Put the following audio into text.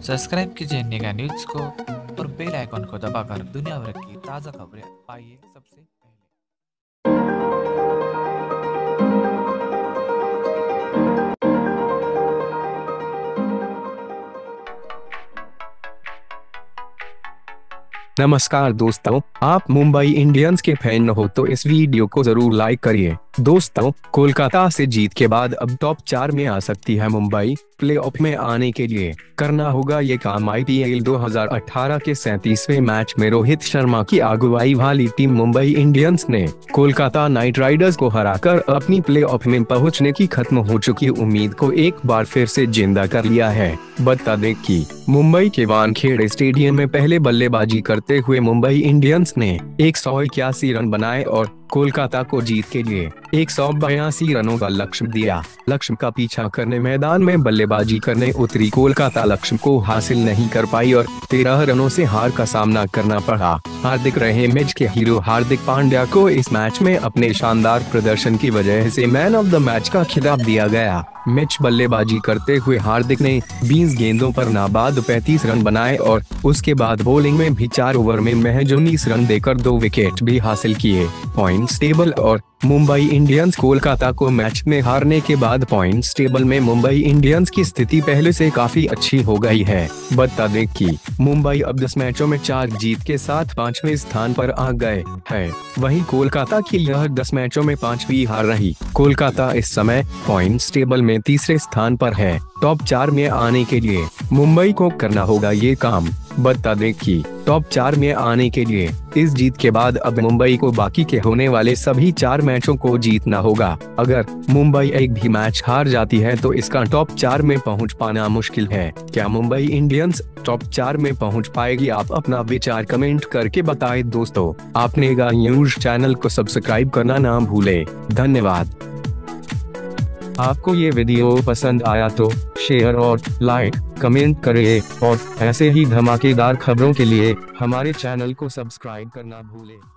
Subscribe कीजिए नेगा news को और बेल आइकॉन को दबाकर दुनिया भर की ताज़ा खबरें पाइए सबसे पहले। नमस्कार दोस्तों, आप मुंबई इंडियंस के फैन हो तो इस वीडियो को जरूर लाइक करिए। दोस्तों, कोलकाता से जीत के बाद अब टॉप 4 में आ सकती है मुंबई। प्लेऑफ में आने के लिए करना होगा ये काम। आईपीएल 2018 के 37वें मैच में रोहित शर्मा की अगुवाई वाली टीम मुंबई इंडियंस ने कोलकाता नाइट राइडर्स को हराकर अपनी प्लेऑफ में पहुंचने की खत्म हो चुकी उम्मीद को एक बार फिर से जिंदा कर लिया है। बता दें कि मुंबई के वानखेड़े स्टेडियम में पहले बल्लेबाजी करते हुए मुंबई इंडियंस ने 181 रन बनाए और कोलकाता को जीत के लिए 182 रनों का लक्ष्य दिया। लक्ष्य का पीछा करने मैदान में बल्लेबाजी करने उतरी कोलकाता लक्ष्य को हासिल नहीं कर पाई और 13 रनों से हार का सामना करना पड़ा। हार्दिक रहे मैच के हीरो। हार्दिक पांड्या को इस मैच में अपने शानदार प्रदर्शन की वजह से मैन ऑफ द मैच का खिताब दिया गया। मैच बल्लेबाजी करते हुए हार्दिक ने 20 गेंदों पर नाबाद 35 रन बनाए और उसके बाद बॉलिंग में भी 4 ओवर में महज 19 रन देकर 2 विकेट भी हासिल किए। पॉइंट्स टेबल और मुंबई इंडियंस कोलकाता को मैच में हारने के बाद पॉइंट्स टेबल में मुंबई इंडियंस की स्थिति पहले से काफी अच्छी हो गई है। बता दें कि मुंबई अब 10 मैचों में 4 जीत के साथ 5वें स्थान पर आ गए हैं। वहीं कोलकाता की यह 10 मैचों में 5वीं हार रही। कोलकाता इस समय पॉइंट्स टेबल में तीसरे स्थान पर है। टॉप 4 में आने के लिए मुंबई को करना होगा ये काम। बता दें कि टॉप 4 में आने के लिए इस जीत के बाद अब मुंबई को बाकी के होने वाले सभी 4 मैचों को जीतना होगा। अगर मुंबई एक भी मैच हार जाती है तो इसका टॉप 4 में पहुंच पाना मुश्किल है। क्या मुंबई इंडियंस टॉप 4 में पहुंच पाएगी? आप अपना विचार कमेंट करके बताएं। दोस्तों, आपने नेगा न्यूज चैनल को सब्सक्राइब करना ना भूले। धन्यवाद। आपको ये वीडियो पसंद आया तो शेयर और लाइक कमेंट करें और ऐसे ही धमाकेदार खबरों के लिए हमारे चैनल को सब्सक्राइब करना भूलें।